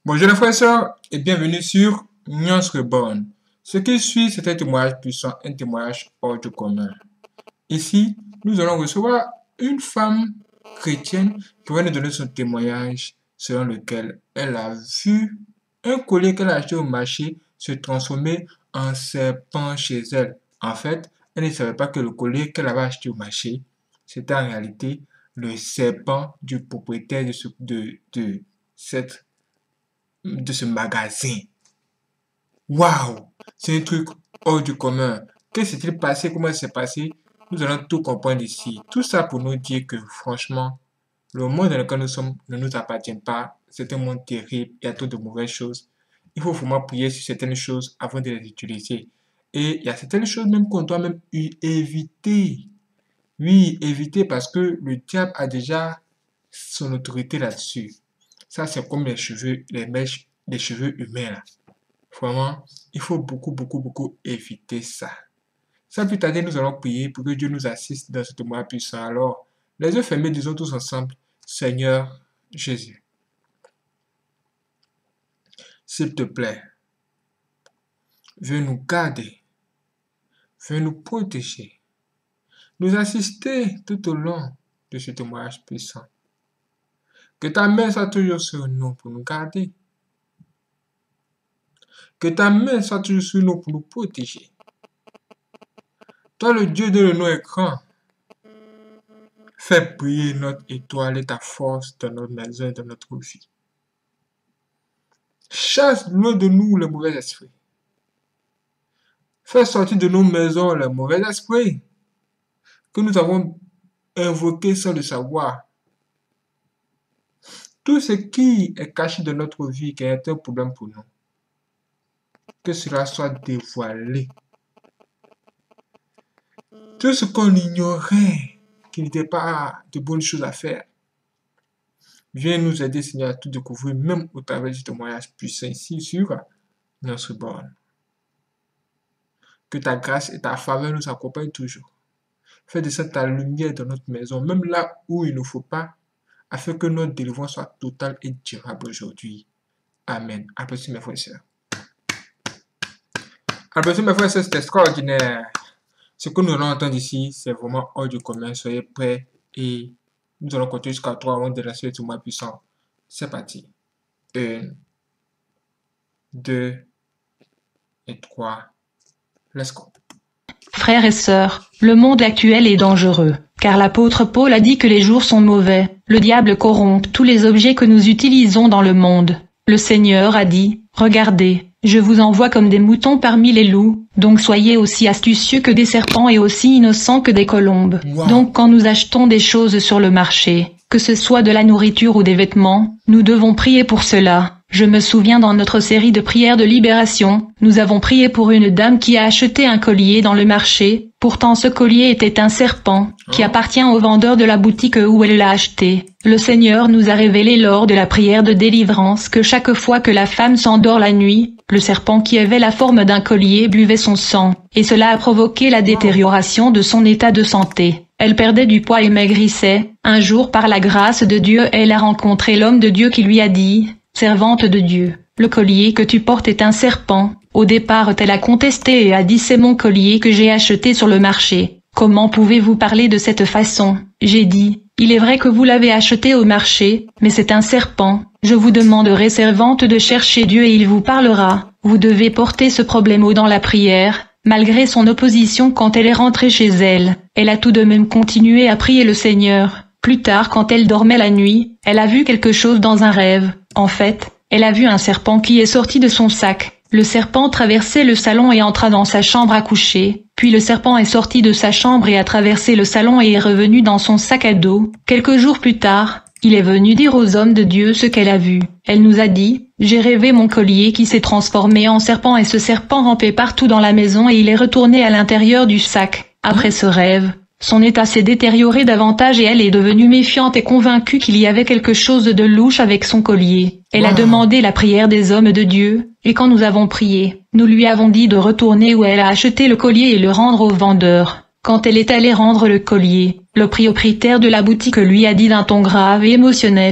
Bonjour les frères et sœurs et bienvenue sur Nuance Reborn. Ce qui suit, c'est un témoignage puissant, un témoignage hors du commun. Ici, nous allons recevoir une femme chrétienne qui va nous donner son témoignage selon lequel elle a vu un collier qu'elle a acheté au marché se transformer en serpent chez elle. En fait, elle ne savait pas que le collier qu'elle avait acheté au marché, c'était en réalité le serpent du propriétaire de ce magasin. Waouh! C'est un truc hors du commun. Que s'est-il passé? Comment ça s'est passé? Nous allons tout comprendre ici. Tout ça pour nous dire que franchement, le monde dans lequel nous sommes ne nous appartient pas. C'est un monde terrible. Il y a trop de mauvaises choses. Il faut vraiment prier sur certaines choses avant de les utiliser. Et il y a certaines choses même qu'on doit même éviter. Oui, éviter parce que le diable a déjà son autorité là-dessus. Ça, c'est comme les cheveux, les mèches, les cheveux humains là. Vraiment, il faut beaucoup éviter ça. Sans plus tarder, nous allons prier pour que Dieu nous assiste dans ce témoignage puissant. Alors, les yeux fermés, disons tous ensemble, Seigneur Jésus, s'il te plaît, viens nous garder, viens nous protéger, nous assister tout au long de ce témoignage puissant. Que ta main soit toujours sur nous pour nous garder. Que ta main soit toujours sur nous pour nous protéger. Toi, le Dieu de nos écrans, fais briller notre étoile et ta force dans notre maison et dans notre vie. Chasse loin de nous les mauvais esprits. Fais sortir de nos maisons les mauvais esprits que nous avons invoqués sans le savoir. Tout ce qui est caché de notre vie, qui est un problème pour nous, que cela soit dévoilé. Tout ce qu'on ignorait, qui n'était pas de bonnes choses à faire, viens nous aider, Seigneur, à tout découvrir, même au travers du témoignage puissant ici sur notre borne. Que ta grâce et ta faveur nous accompagnent toujours. Fais descendre ta lumière dans notre maison, même là où il ne faut pas, afin que notre délivrance soit totale et durable aujourd'hui. Amen. Applaudissez mes frères et sœurs. Applaudissez mes frères et sœurs, c'est extraordinaire. Ce que nous allons entendre ici, c'est vraiment hors du commun. Soyez prêts et nous allons continuer jusqu'à 3 avant de lancer le témoin puissant. C'est parti. 1, 2 et 3. Let's go. Frères et sœurs, le monde actuel est dangereux, car l'apôtre Paul a dit que les jours sont mauvais, le diable corrompt tous les objets que nous utilisons dans le monde. Le Seigneur a dit, « Regardez, je vous envoie comme des moutons parmi les loups, donc soyez aussi astucieux que des serpents et aussi innocents que des colombes. » Wow. Donc quand nous achetons des choses sur le marché, que ce soit de la nourriture ou des vêtements, nous devons prier pour cela. Je me souviens dans notre série de prières de libération, nous avons prié pour une dame qui a acheté un collier dans le marché. Pourtant ce collier était un serpent, qui appartient au vendeur de la boutique où elle l'a acheté. Le Seigneur nous a révélé lors de la prière de délivrance que chaque fois que la femme s'endort la nuit, le serpent qui avait la forme d'un collier buvait son sang, et cela a provoqué la détérioration de son état de santé. Elle perdait du poids et maigrissait. Un jour, par la grâce de Dieu, elle a rencontré l'homme de Dieu qui lui a dit, « Servante de Dieu, le collier que tu portes est un serpent. » Au départ, elle a contesté et a dit, « C'est mon collier que j'ai acheté sur le marché. Comment pouvez-vous parler de cette façon ?» J'ai dit, « Il est vrai que vous l'avez acheté au marché, mais c'est un serpent. Je vous demanderai, servante, de chercher Dieu et il vous parlera. Vous devez porter ce problème haut dans la prière. » Malgré son opposition quand elle est rentrée chez elle, elle a tout de même continué à prier le Seigneur. Plus tard, quand elle dormait la nuit, elle a vu quelque chose dans un rêve. En fait, elle a vu un serpent qui est sorti de son sac. Le serpent traversait le salon et entra dans sa chambre à coucher. Puis le serpent est sorti de sa chambre et a traversé le salon et est revenu dans son sac à dos. Quelques jours plus tard, il est venu dire aux hommes de Dieu ce qu'elle a vu. Elle nous a dit, « J'ai rêvé mon collier qui s'est transformé en serpent et ce serpent rampait partout dans la maison et il est retourné à l'intérieur du sac. » Après ce rêve, son état s'est détérioré davantage et elle est devenue méfiante et convaincue qu'il y avait quelque chose de louche avec son collier. Elle a demandé la prière des hommes de Dieu, et quand nous avons prié, nous lui avons dit de retourner où elle a acheté le collier et le rendre au vendeur. Quand elle est allée rendre le collier, le propriétaire de la boutique lui a dit d'un ton grave et émotionnel,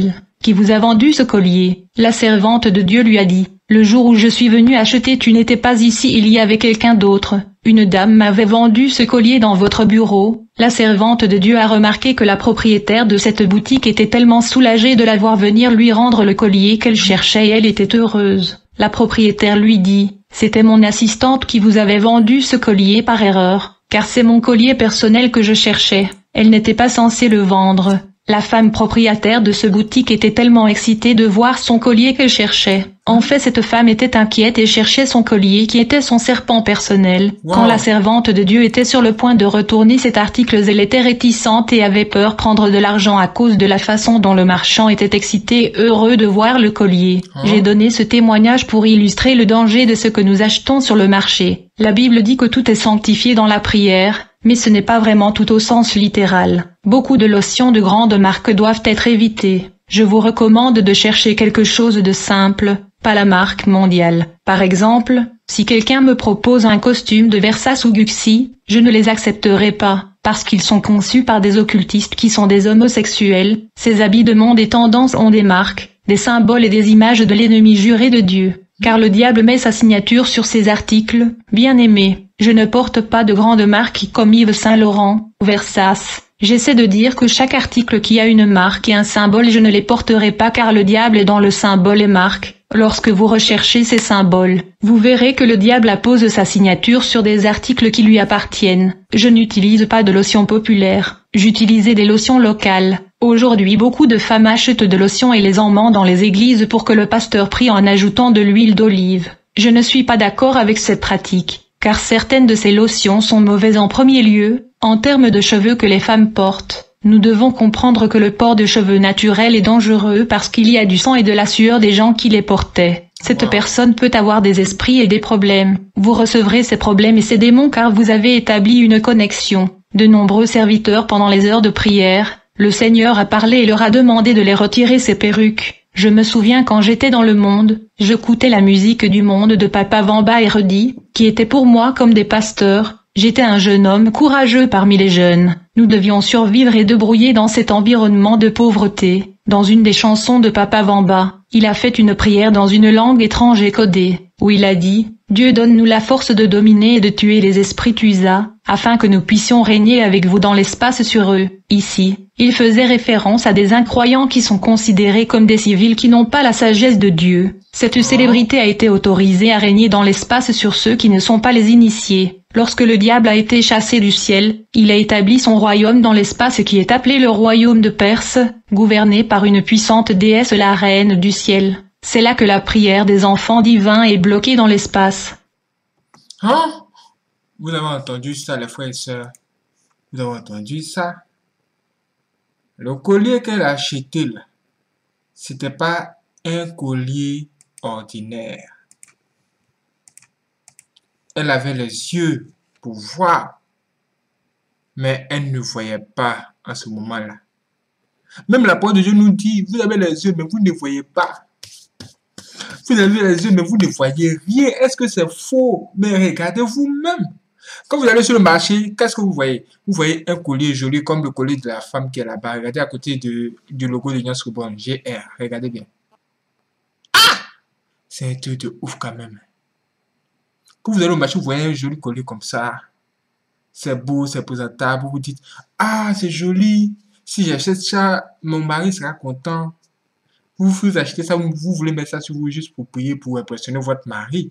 qui vous a vendu ce collier. La servante de Dieu lui a dit, le jour où je suis venue acheter tu n'étais pas ici, il y avait quelqu'un d'autre. Une dame m'avait vendu ce collier dans votre bureau. La servante de Dieu a remarqué que la propriétaire de cette boutique était tellement soulagée de la voir venir lui rendre le collier qu'elle cherchait et elle était heureuse. La propriétaire lui dit, c'était mon assistante qui vous avait vendu ce collier par erreur, car c'est mon collier personnel que je cherchais. Elle n'était pas censée le vendre. La femme propriétaire de ce boutique était tellement excitée de voir son collier qu'elle cherchait. En fait, cette femme était inquiète et cherchait son collier qui était son serpent personnel. Wow. Quand la servante de Dieu était sur le point de retourner cet article, elle était réticente et avait peur prendre de l'argent à cause de la façon dont le marchand était excité et heureux de voir le collier. J'ai donné ce témoignage pour illustrer le danger de ce que nous achetons sur le marché. La Bible dit que tout est sanctifié dans la prière, mais ce n'est pas vraiment tout au sens littéral. Beaucoup de lotions de grandes marques doivent être évitées. Je vous recommande de chercher quelque chose de simple, pas la marque mondiale. Par exemple, si quelqu'un me propose un costume de Versace ou Gucci, je ne les accepterai pas, parce qu'ils sont conçus par des occultistes qui sont des homosexuels. Ces habits de monde et tendance ont des marques, des symboles et des images de l'ennemi juré de Dieu. Car le diable met sa signature sur ces articles. Bien-aimé, je ne porte pas de grandes marques comme Yves Saint Laurent, Versace. J'essaie de dire que chaque article qui a une marque et un symbole, je ne les porterai pas car le diable est dans le symbole et marque. Lorsque vous recherchez ces symboles, vous verrez que le diable appose sa signature sur des articles qui lui appartiennent. Je n'utilise pas de lotion populaire, j'utilisais des lotions locales. Aujourd'hui, beaucoup de femmes achètent de lotions et les emmènent dans les églises pour que le pasteur prie en ajoutant de l'huile d'olive. Je ne suis pas d'accord avec cette pratique, car certaines de ces lotions sont mauvaises en premier lieu, en termes de cheveux que les femmes portent. Nous devons comprendre que le port de cheveux naturels est dangereux parce qu'il y a du sang et de la sueur des gens qui les portaient. Cette personne peut avoir des esprits et des problèmes. Vous recevrez ces problèmes et ces démons car vous avez établi une connexion. De nombreux serviteurs pendant les heures de prière, le Seigneur a parlé et leur a demandé de les retirer ces perruques. Je me souviens quand j'étais dans le monde, j'écoutais la musique du monde de Papa Vamba et Rudy, qui étaient pour moi comme des pasteurs. J'étais un jeune homme courageux parmi les jeunes. Nous devions survivre et débrouiller dans cet environnement de pauvreté. Dans une des chansons de Papa Vamba, il a fait une prière dans une langue étrange et codée, où il a dit « Dieu donne-nous la force de dominer et de tuer les esprits Tusa, afin que nous puissions régner avec vous dans l'espace sur eux. » Ici, il faisait référence à des incroyants qui sont considérés comme des civils qui n'ont pas la sagesse de Dieu. Cette célébrité a été autorisée à régner dans l'espace sur ceux qui ne sont pas les initiés. Lorsque le diable a été chassé du ciel, il a établi son royaume dans l'espace qui est appelé le royaume de Perse, gouverné par une puissante déesse, la reine du ciel. C'est là que la prière des enfants divins est bloquée dans l'espace. Hein? Vous avez entendu ça, les frères et sœurs? Vous avez entendu ça? Le collier qu'elle a acheté là, c'était pas un collier ordinaire. Elle avait les yeux pour voir, mais elle ne voyait pas en ce moment-là. Même la parole de Dieu nous dit, vous avez les yeux, mais vous ne voyez pas. Vous avez les yeux, mais vous ne voyez rien. Est-ce que c'est faux? Mais regardez vous-même. Quand vous allez sur le marché, qu'est-ce que vous voyez? Vous voyez un collier joli comme le collier de la femme qui est là-bas. Regardez à côté du logo de Nias Rubon, GR. Regardez bien. Ah! C'est un truc de ouf quand même. Quand vous allez au marché, vous voyez un joli collier comme ça. C'est beau, c'est présentable. Vous vous dites, ah, c'est joli. Si j'achète ça, mon mari sera content. Vous achetez ça, vous voulez mettre ça sur vous juste pour prier, pour impressionner votre mari.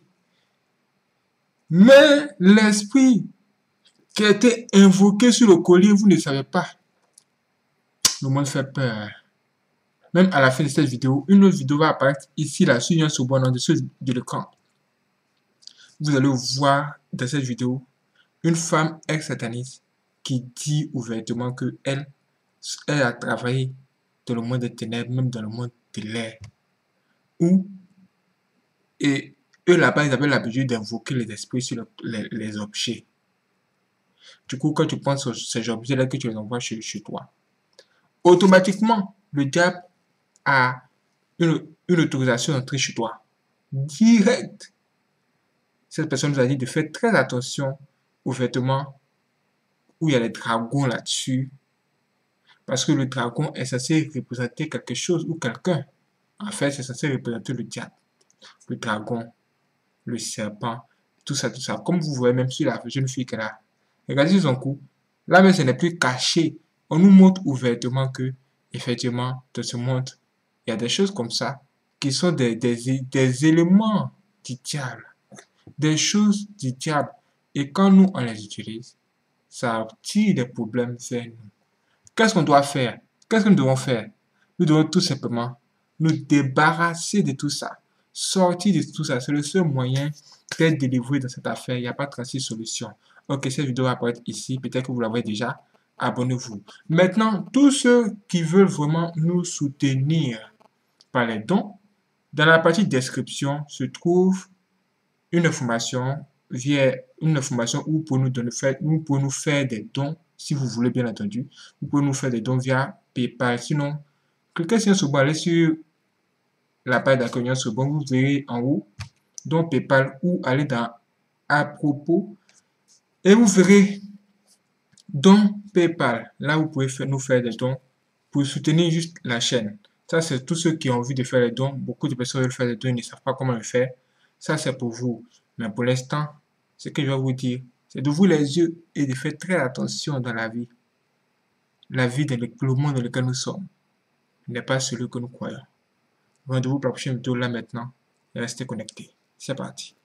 Mais l'esprit qui a été invoqué sur le collier, vous ne savez pas. Le monde fait peur. Même à la fin de cette vidéo, une autre vidéo va apparaître ici, là, sur un sous-bon en dessous de l'écran. Vous allez voir dans cette vidéo une femme ex-sataniste qui dit ouvertement que elle a travaillé dans le monde des ténèbres, même dans le monde de l'air. Et eux là-bas, ils avaient l'habitude d'invoquer les esprits sur les objets. Du coup, quand tu penses à ces objets-là que tu les envoies chez toi, automatiquement, le diable a une autorisation d'entrer chez toi. Direct. Cette personne nous a dit de faire très attention aux vêtements où il y a les dragons là-dessus. Parce que le dragon est censé représenter quelque chose ou quelqu'un. En fait, c'est censé représenter le diable, le dragon, le serpent, tout ça, tout ça. Comme vous voyez même sur la jeune fille qu'elle a. Regardez son cou. Là, mais ce n'est plus caché. On nous montre ouvertement que, effectivement, dans ce monde, il y a des choses comme ça qui sont des éléments du diable, des choses du diable. Et quand nous, on les utilise, ça tire des problèmes vers nous. Qu'est-ce qu'on doit faire? Qu'est-ce que nous devons faire? Nous devons tout simplement nous débarrasser de tout ça. Sortir de tout ça. C'est le seul moyen d'être délivré dans cette affaire. Il n'y a pas 36 solutions. Ok, cette vidéo va apparaître ici. Peut-être que vous l'avez déjà. Abonnez-vous. Maintenant, tous ceux qui veulent vraiment nous soutenir par les dons, dans la partie description se trouve une information où vous pouvez nous faire des dons si vous voulez, bien entendu. Vous pouvez nous faire des dons via PayPal. Sinon, cliquez sur ce bouton, allez sur la page d'accueil sur bon, vous verrez en haut don PayPal ou allez dans à propos et vous verrez don PayPal. Là, vous pouvez nous faire des dons pour soutenir juste la chaîne. Ça, c'est tous ceux qui ont envie de faire les dons. Beaucoup de personnes veulent faire des dons, ils ne savent pas comment le faire. Ça, c'est pour vous. Mais pour l'instant, ce que je vais vous dire, c'est d'ouvrir les yeux et de faire très attention dans la vie. La vie, le monde dans lequel nous sommes, n'est pas celui que nous croyons. Rendez-vous pour la prochaine vidéo là maintenant. Et restez connectés. C'est parti.